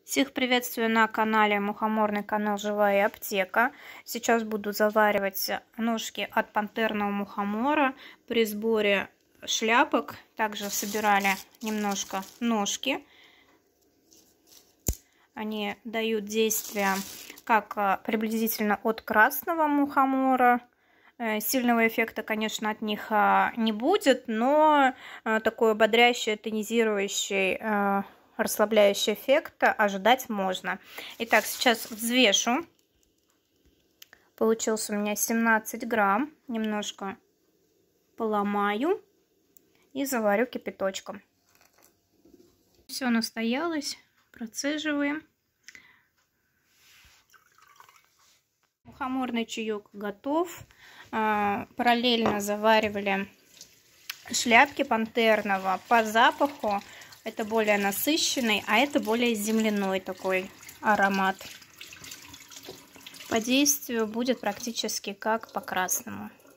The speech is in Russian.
Всех приветствую на канале Мухоморный канал Живая Аптека. Сейчас буду заваривать ножки от пантерного мухомора. При сборе шляпок также собирали немножко ножки. Они дают действие как приблизительно от красного мухомора. Сильного эффекта, конечно, от них не будет, но такой ободряющий, тонизирующий, расслабляющий эффект ожидать можно. Итак, сейчас взвешу. Получился у меня 17 грамм. Немножко поломаю и заварю кипяточком. Все настоялось. Процеживаем. Мухоморный чаек готов. Параллельно заваривали шляпки пантерного. По запаху это более насыщенный, а это более земляной такой аромат. По действию будет практически как по красному.